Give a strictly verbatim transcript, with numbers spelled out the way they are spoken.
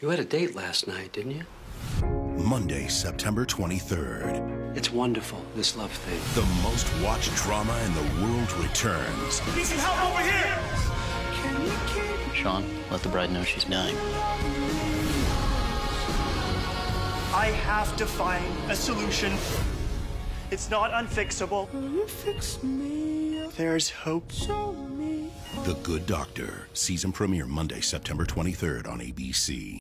You had a date last night, didn't you? Monday, September twenty-third. It's wonderful, this love thing. The most watched drama in the world returns. Need some help over here! Sean, let the bride know she's dying. I have to find a solution. It's not unfixable. There's hope. The Good Doctor. Season premiere Monday, September twenty-third on A B C.